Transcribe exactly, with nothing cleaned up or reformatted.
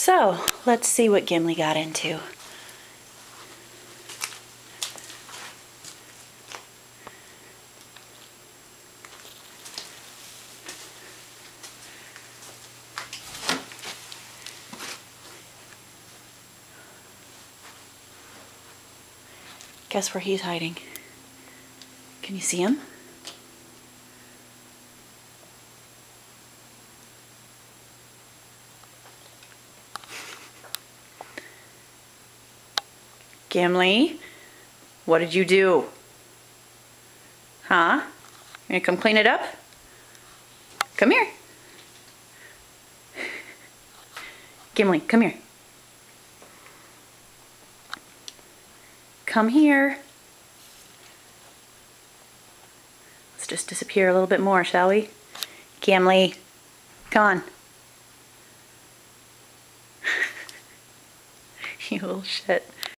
So, let's see what Gimli got into. Guess where he's hiding? Can you see him? Gimli, what did you do? Huh? You gonna come clean it up? Come here. Gimli, come here. Come here. Let's just disappear a little bit more, shall we? Gimli, come on. You little shit.